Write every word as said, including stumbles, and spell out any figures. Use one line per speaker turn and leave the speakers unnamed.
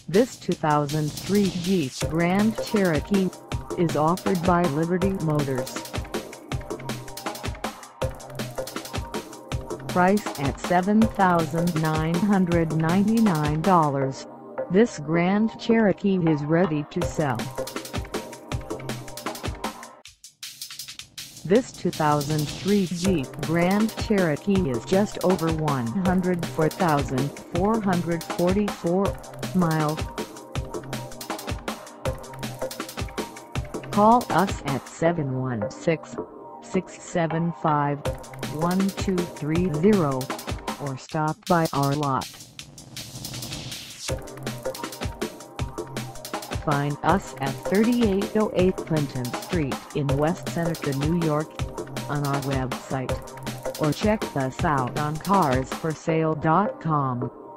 This two thousand three Jeep Grand Cherokee is offered by Liberty Motors. Price at seven thousand nine hundred ninety-nine dollars, this Grand Cherokee is ready to sell. This two thousand three Jeep Grand Cherokee is just over one hundred four thousand four hundred forty-four miles. Call us at seven one six, six seven five, one two three zero or stop by our lot. Find us at thirty-eight oh eight Clinton Street in West Seneca, New York, on our website, or check us out on cars for sale dot com.